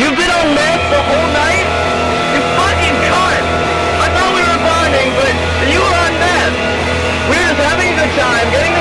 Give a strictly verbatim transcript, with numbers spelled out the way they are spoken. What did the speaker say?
You've been on meth the whole night? You fucking cunt! I thought we were bonding, but you were on meth! We were just having a good time, getting